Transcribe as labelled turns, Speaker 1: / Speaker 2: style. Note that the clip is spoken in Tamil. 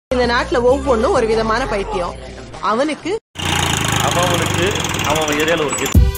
Speaker 1: இந்த நாட்டுல ஒவ்வொன்னும் ஒரு விதமான பைத்தியம். அவனுக்கு
Speaker 2: அவன் ஏரியால ஒரு